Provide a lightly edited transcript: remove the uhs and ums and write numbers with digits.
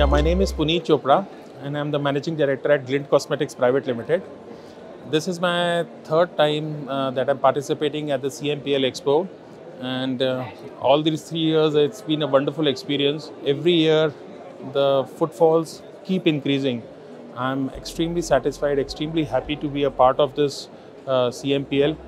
my name is Puneet Chopra and I'm the Managing Director at Glint Cosmetics Private Limited. This is my third time that I'm participating at the CMPL Expo, and all these 3 years it's been a wonderful experience. Every year the footfalls keep increasing. I'm extremely satisfied, extremely happy to be a part of this CMPL.